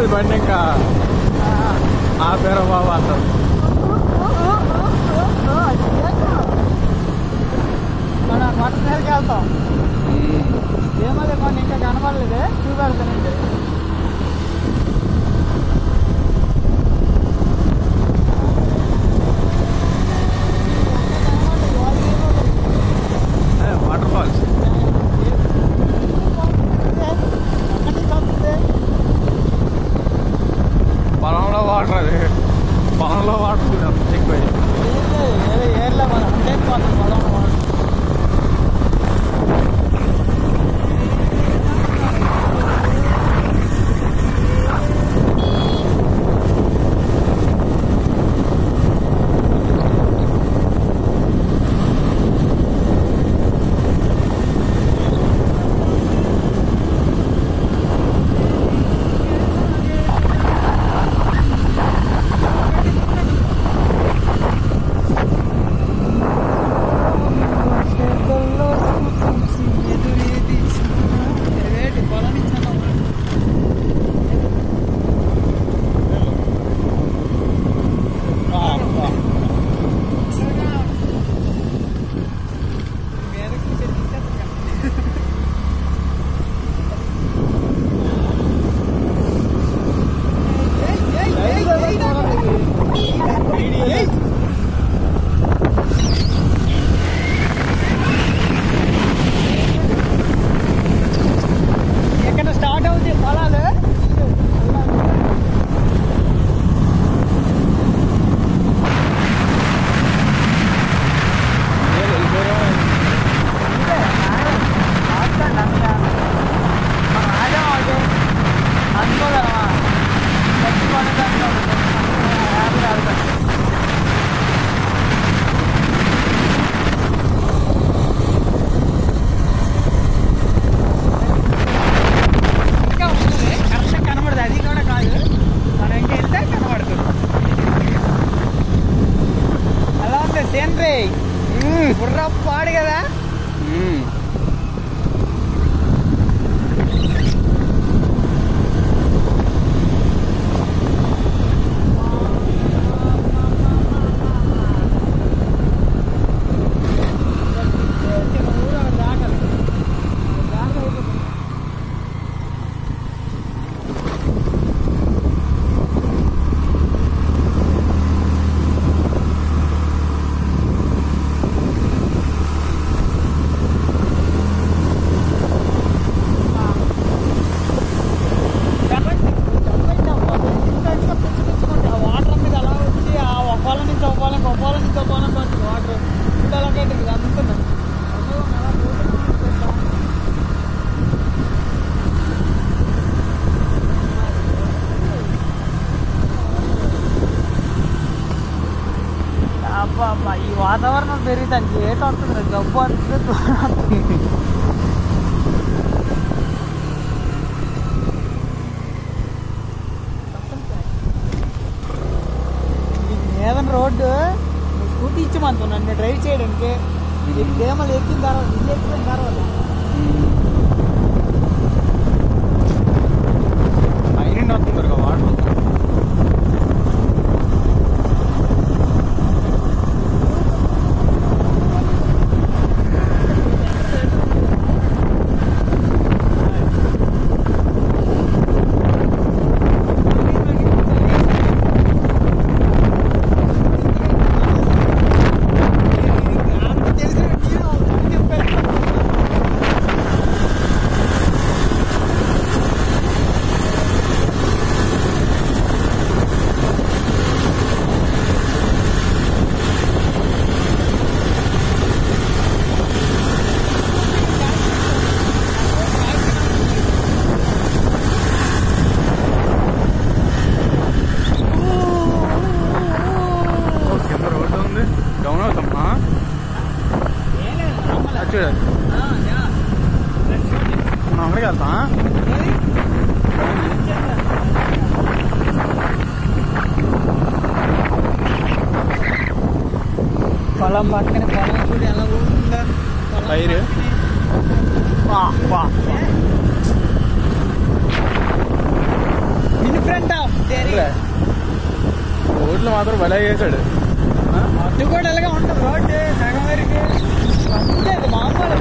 ఆగుతుంది బండి ఇంకా ఆపేరా బాబా అంటారు. మన కొత్త మీదకి వెళ్తాం. ఏమది కొన్ని ఇంకా కనబడలేదే, చూపెడతానండి. వాటర్ ఫాల్స్ పొలంలో వాటర్, అది పొలంలో వాటర్ ఎక్కువ. ఏర్లో మనం ఉంటే పొలంలో వాటర్. బుర్ర పాడు కదా. ఈ వాతావరణం పెరిగితే ఏట వస్తుంది, జబ్బు వస్తుంది. ఏదైనా రోడ్డు స్కూటీ ఇచ్చామంటున్నాను నేను డ్రైవ్ చేయడానికి. గేమలు ఎక్కిన తర్వాత ఇల్లు ఎక్కిన తర్వాత పైన వస్తుంది వాటర్. అక్కడికి వెళ్తా పొలం పక్కన పొలం చూడు ఎలా ఊరుతుందా పైరు. మినీ ఫ్రెండ్ రూట్లు మాత్రం భలే చేశాడు. అటు కూడా ఎలాగే ఉంటుంది రోడ్డు సగం వరకు అంతే, అది మామూలు